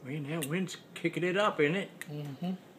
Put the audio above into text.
Man, that wind's kicking it up, isn't it? Mm-hmm.